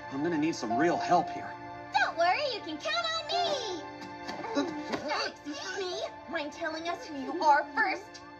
I'm gonna need some real help here. Don't worry, you can count on me! Now, excuse me, mind telling us who you are first?